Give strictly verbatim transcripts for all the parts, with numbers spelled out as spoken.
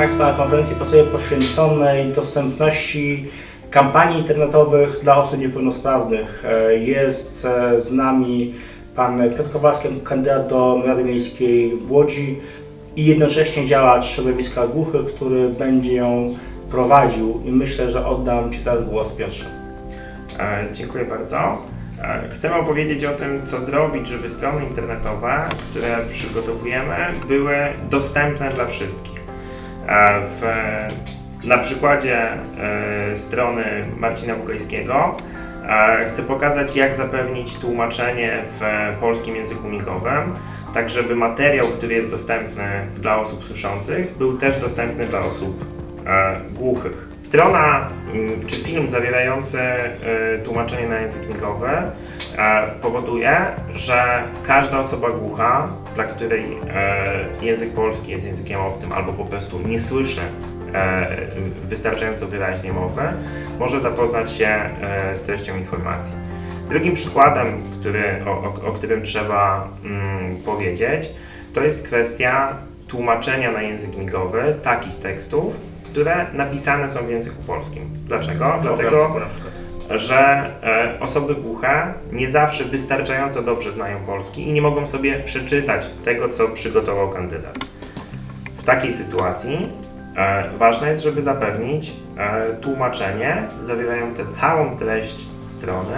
Państwa na konferencji prasowej poświęconej dostępności kampanii internetowych dla osób niepełnosprawnych. Jest z nami pan Piotr Kowalski, kandydat do Rady Miejskiej w Łodzi i jednocześnie działacz środowiska głuchych, który będzie ją prowadził, i myślę, że oddam Ci teraz głos, Piotrze. E, dziękuję bardzo. E, chcemy opowiedzieć o tym, co zrobić, żeby strony internetowe, które przygotowujemy, były dostępne dla wszystkich. E, w, na przykładzie e, strony Marcina Bugajskiego e, chcę pokazać, jak zapewnić tłumaczenie w polskim języku migowym, tak żeby materiał, który jest dostępny dla osób słyszących, był też dostępny dla osób e, głuchych. Strona czy film zawierający tłumaczenie na język migowy powoduje, że każda osoba głucha, dla której język polski jest językiem obcym albo po prostu nie słyszy wystarczająco wyraźnie mowy, może zapoznać się z treścią informacji. Drugim przykładem, który, o, o, o którym trzeba mm, powiedzieć, to jest kwestia tłumaczenia na język migowy takich tekstów, które napisane są w języku polskim. Dlaczego? Dlatego, że e, osoby głuche nie zawsze wystarczająco dobrze znają polski i nie mogą sobie przeczytać tego, co przygotował kandydat. W takiej sytuacji e, ważne jest, żeby zapewnić e, tłumaczenie zawierające całą treść strony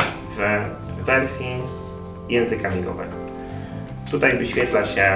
w wersji języka migowego. Tutaj wyświetla się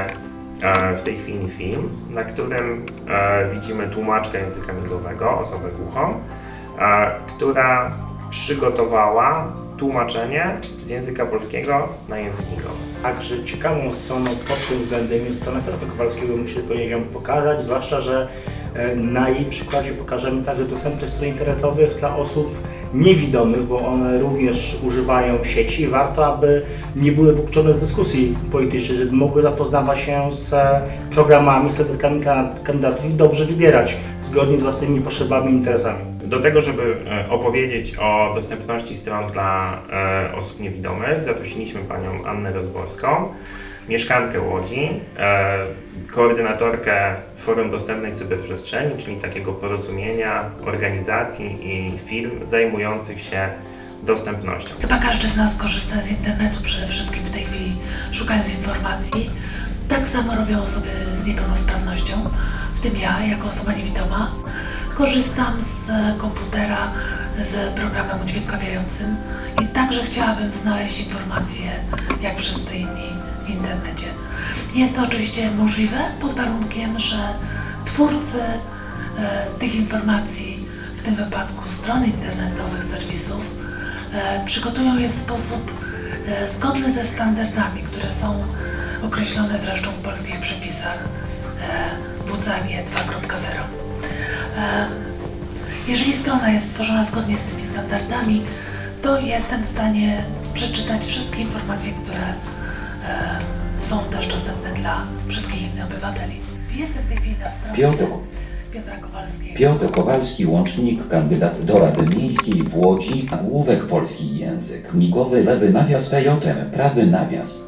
w tej chwili film, na którym e, widzimy tłumaczkę języka migowego, osobę głuchą, e, która przygotowała tłumaczenie z języka polskiego na język migowy. Także ciekawą stroną pod tym względem jest strona Piotra Kowalskiego, myślę, że powinien ją pokazać, zwłaszcza że e, na jej przykładzie pokażemy także dostępność stron internetowych dla osób niewidomych, bo one również używają sieci. Warto, aby nie były wykluczone z dyskusji politycznej, żeby mogły zapoznawać się z programami, z kandydatkami kandydatów i dobrze wybierać zgodnie z własnymi potrzebami i interesami. Do tego, żeby opowiedzieć o dostępności stron dla e, osób niewidomych, zaprosiliśmy panią Annę Rozborską, mieszkankę Łodzi, e, koordynatorkę Forum Dostępnej Cyberprzestrzeni, czyli takiego porozumienia organizacji i firm zajmujących się dostępnością. Chyba każdy z nas korzysta z internetu, przede wszystkim w tej chwili szukając informacji. Tak samo robią osoby z niepełnosprawnością, w tym ja, jako osoba niewidoma. Korzystam z komputera, z programem udźwiękawiającym i także chciałabym znaleźć informacje, jak wszyscy inni w internecie. Jest to oczywiście możliwe pod warunkiem, że twórcy e, tych informacji, w tym wypadku stron internetowych, serwisów, e, przygotują je w sposób e, zgodny ze standardami, które są określone zresztą w polskich przepisach e, W C A G dwa kropka zero. E, jeżeli strona jest stworzona zgodnie z tymi standardami, to jestem w stanie przeczytać wszystkie informacje, które e, są też dostępne dla wszystkich innych obywateli. Jestem w tej chwili na stronie Piotr, Piotra Kowalskiego. Piotr Kowalski, łącznik, kandydat do Rady Miejskiej w Łodzi, nagłówek polski język migowy, lewy nawias P J M, prawy nawias.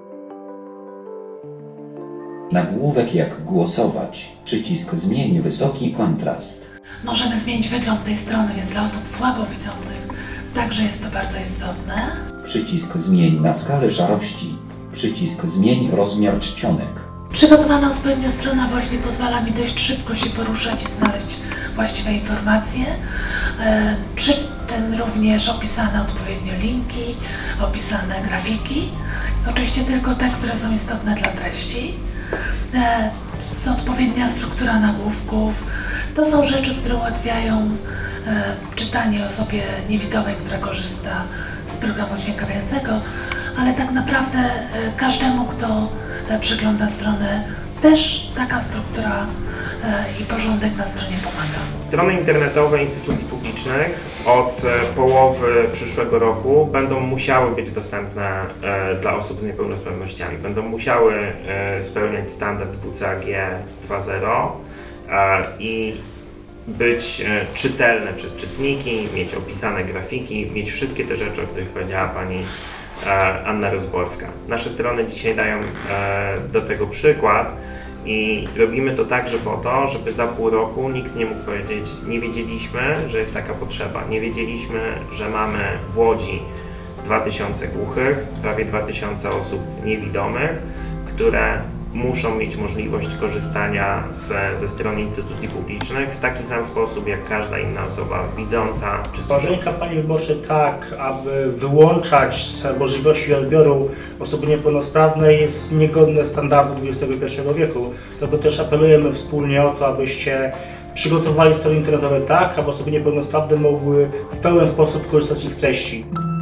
Nagłówek jak głosować, przycisk zmień wysoki kontrast. Możemy zmienić wygląd tej strony, więc dla osób słabowidzących także jest to bardzo istotne. Przycisk zmień na skalę szarości. Przycisk zmień rozmiar czcionek. Przygotowana odpowiednio strona właśnie pozwala mi dość szybko się poruszać i znaleźć właściwe informacje. E, przy tym również opisane odpowiednio linki, opisane grafiki. Oczywiście tylko te, które są istotne dla treści. E, jest odpowiednia struktura nagłówków. To są rzeczy, które ułatwiają e, czytanie osobie niewidomej, która korzysta z programu dźwiękawiającego, ale tak naprawdę e, każdemu, kto e, przegląda stronę, też taka struktura e, i porządek na stronie pomaga. Strony internetowe instytucji publicznych od e, połowy przyszłego roku będą musiały być dostępne e, dla osób z niepełnosprawnościami. Będą musiały e, spełniać standard W C A G dwa zero e, i być e, czytelne przez czytniki, mieć opisane grafiki, mieć wszystkie te rzeczy, o których powiedziała pani Anna Rozborska. Nasze strony dzisiaj dają e, do tego przykład I robimy to także po to, żeby za pół roku nikt nie mógł powiedzieć, nie wiedzieliśmy, że jest taka potrzeba, nie wiedzieliśmy, że mamy w Łodzi dwa tysiące głuchych, prawie dwa tysiące osób niewidomych, które muszą mieć możliwość korzystania z, ze strony instytucji publicznych w taki sam sposób jak każda inna osoba widząca czy Tworzenie słysząca. kampanii wyborczej tak, aby wyłączać z możliwości odbioru osoby niepełnosprawnej jest niegodne standardu dwudziestego pierwszego wieku. Dlatego też apelujemy wspólnie o to, abyście przygotowali strony internetowe tak, aby osoby niepełnosprawne mogły w pełen sposób korzystać z ich treści.